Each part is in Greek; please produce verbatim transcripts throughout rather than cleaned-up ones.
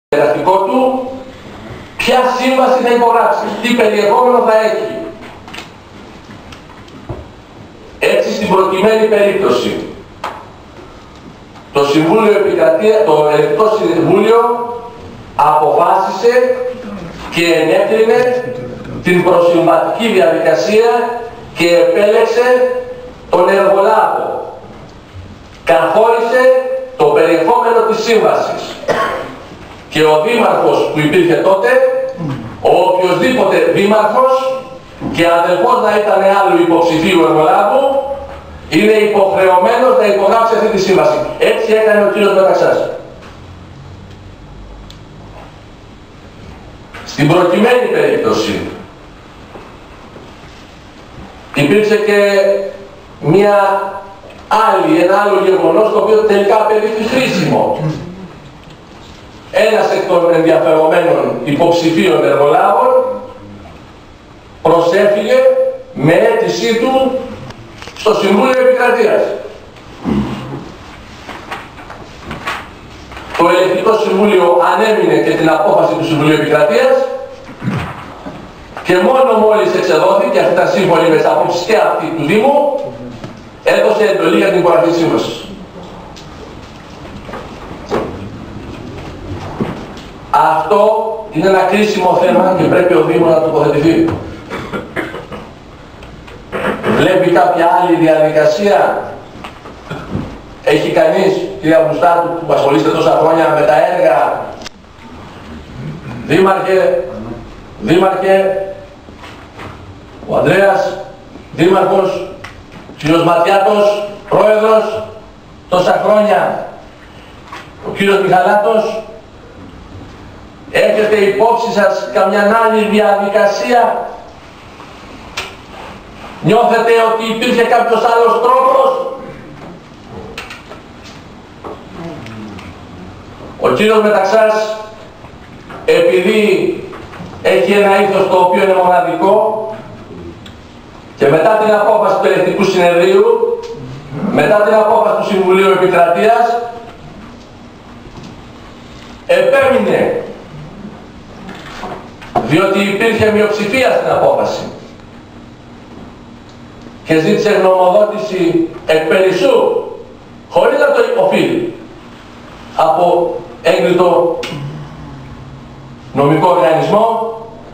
εργαστικό του, ποια σύμβαση θα υπογράψει, τι περιεχόμενο θα έχει. Έτσι, στην προκειμένη περίπτωση, το Συμβούλιο Επικρατεία, το Ελεκτικό Συμβούλιο αποφάσισε και ενέκρινε την προσυμβατική διαδικασία και επέλεξε τον εργολάβο. Καθόρισε το περιεχόμενο της σύμβασης. Και ο δήμαρχος που υπήρχε τότε, ο οποιοσδήποτε δήμαρχος και αδελφός να ήταν άλλου υποψηφίου εργολάβου, είναι υποχρεωμένος να υπογράψει αυτή τη σύμβαση. Έτσι έκανε ο κύριος Μεταξάς. Στην προκειμένη περίπτωση υπήρξε και μια άλλη, ένα άλλο γεγονός το οποίο τελικά απεδείχθη χρήσιμο. Ένας εκ των ενδιαφερομένων υποψηφίων εργολάβων προσέφυγε με αίτησή του στο Συμβούλιο Επικρατείας. Το Ελεκτικό Συμβούλιο ανέμεινε και την απόφαση του Συμβουλίου Επικρατείας και μόνο μόλις εξεδόθηκε, αυτή ήταν σύμφωνη με τις απόψεις και αυτή του Δήμου, έδωσε εντολή για την υπογραφή σύμβασης. Αυτό είναι ένα κρίσιμο θέμα και πρέπει ο Δήμος να τοποθετηθεί. Βλέπει κάποια άλλη διαδικασία? Έχει κανείς, κυρία Βουστάτου, που ασχολείστε τόσα χρόνια με τα έργα? Δήμαρχε, Δήμαρχε, ο Ανδρέας, Δήμαρχος, κύριος Ματιάτος, Πρόεδρος, τόσα χρόνια, ο κύριος Μιχαλάτος, έχετε υπόψη σας καμιά άλλη διαδικασία? Νιώθετε ότι υπήρχε κάποιος άλλος τρόπος? Ο κύριος Μεταξάς, επειδή έχει ένα ήθος το οποίο είναι μοναδικό και μετά την απόφαση του Ελεκτικού Συνεδρίου, μετά την απόφαση του Συμβουλίου Επικρατείας, επέμεινε, διότι υπήρχε μειοψηφία στην απόφαση και ζήτησε γνωμοδότηση εκ περισσού, χωρίς να το οφείλει, από έγκριτο νομικό οργανισμό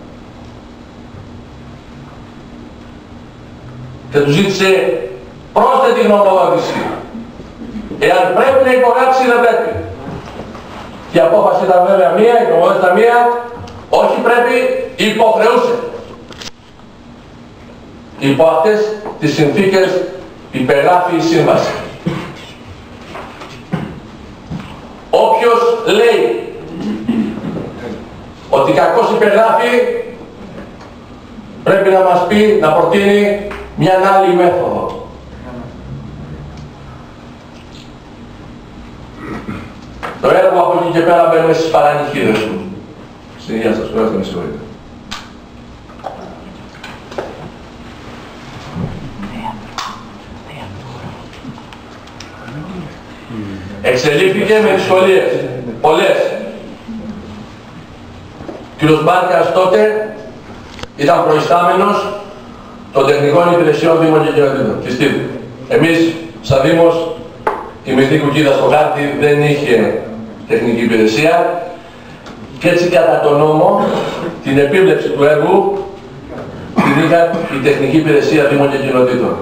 και του ζήτησε πρόσθετη γνωμοδότηση. Εάν πρέπει να υπογράψει, δεν πρέπει. Και η απόφαση ήταν βέβαια μία, η γνωμοδότηση ήταν μία, όχι πρέπει, υποχρεούσε. Υπό αυτές τις συνθήκες υπεγράφει η σύμβαση. Όποιος λέει ότι κακώς υπεγράφει, πρέπει να μας πει, να προτείνει μια άλλη μέθοδο. Το έργο από εκεί και πέρα μπαίνουμε στις παρανυχίδες του. Στην υγεία σας, πρέπει να με συγχωρείτε. Εξελίχθηκε με δυσκολίες, πολλές. Ο κ. Μπάρκας τότε ήταν προϊστάμενος των τεχνικών υπηρεσιών Δήμων και Κοινοτήτων. Πιστείτε. Εμείς, σαν Δήμος, η μυθή κουκκίδα στο χάρτη δεν είχε τεχνική υπηρεσία και έτσι κατά τον νόμο την επίβλεψη του έργου την είχαν η τεχνική υπηρεσία Δήμων και Κοινοτήτων.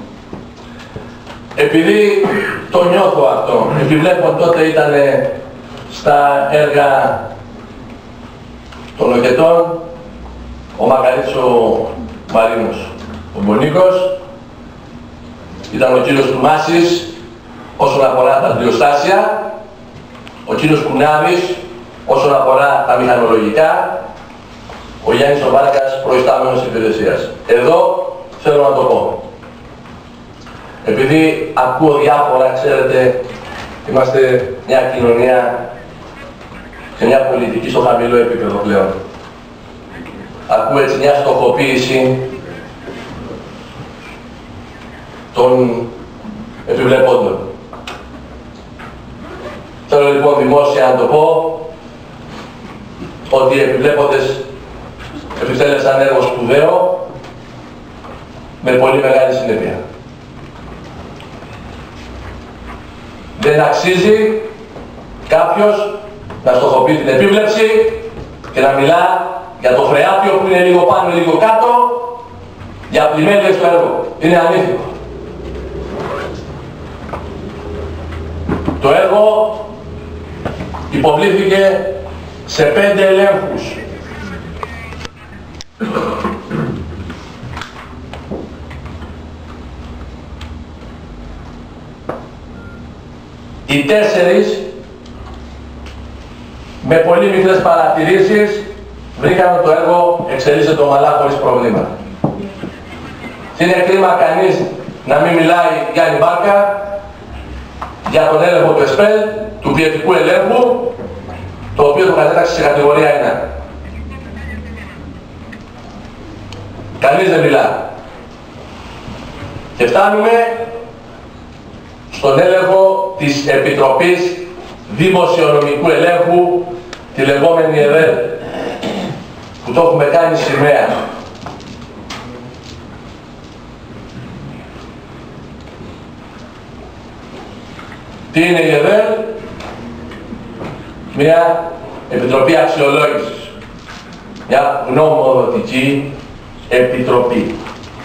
Επειδή το νιώθω αυτό, επιβλέπω τότε ήταν στα έργα των Λοκετών, ο Μακαρίτης ο Μαρίνος, ο Μπονίκος, ήταν ο κύριος Τουμάσης όσον αφορά τα πλειοστάσια, ο κύριος Κουνάβης όσον αφορά τα μηχανολογικά, ο Γιάννης ο Βάρκας προϊστάμενος υπηρεσίας. Εδώ θέλω να το πω. Επειδή ακούω διάφορα, ξέρετε, είμαστε μια κοινωνία και μια πολιτική στο χαμηλό επίπεδο πλέον. Ακούω έτσι μια στοχοποίηση των επιβλεπόντων. Θέλω λοιπόν δημόσια να το πω, ότι οι επιβλέποντες επιτέλεσαν έργο σπουδαίο με πολύ μεγάλη συνέπεια. Δεν αξίζει κάποιος να στοχοποιεί την επίβλεψη και να μιλά για το φρεάτιο που είναι λίγο πάνω, λίγο κάτω, για πλημμύρες στο έργο. Είναι ανήθικο. Το έργο υποβλήθηκε σε πέντε ελέγχους. Οι τέσσερις, με πολύ μικρές παρατηρήσεις, βρήκαν ότι το έργο εξελίσσεται ομαλά χωρίς προβλήματα. Είναι κρίμα κανείς να μην μιλάει Γιάννη Μπάρκα για τον έλεγχο του ΕΣΠΕΛ, του ποιοτικού ελέγχου, το οποίο το κατέταξε σε κατηγορία ένα. Κανείς δεν μιλά. Και φτάνουμε στον έλεγχο της Επιτροπής Δημοσιονομικού Ελέγχου, τη λεγόμενη ΕΔΕΛ, που το έχουμε κάνει σημαία. Τι είναι η ΕΔΕΛ? Μια Επιτροπή Αξιολόγησης, μια γνωμοδοτική επιτροπή,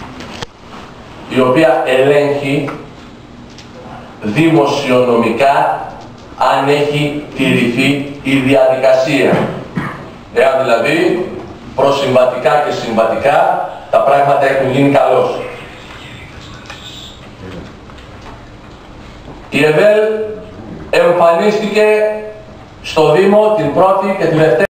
η οποία ελέγχει δημοσιονομικά αν έχει τηρηθεί η διαδικασία. Εάν δηλαδή προσυμβατικά και συμβατικά τα πράγματα έχουν γίνει καλώς. Η ΕΔΕΛ εμφανίστηκε στο Δήμο την πρώτη και τη δεύτερη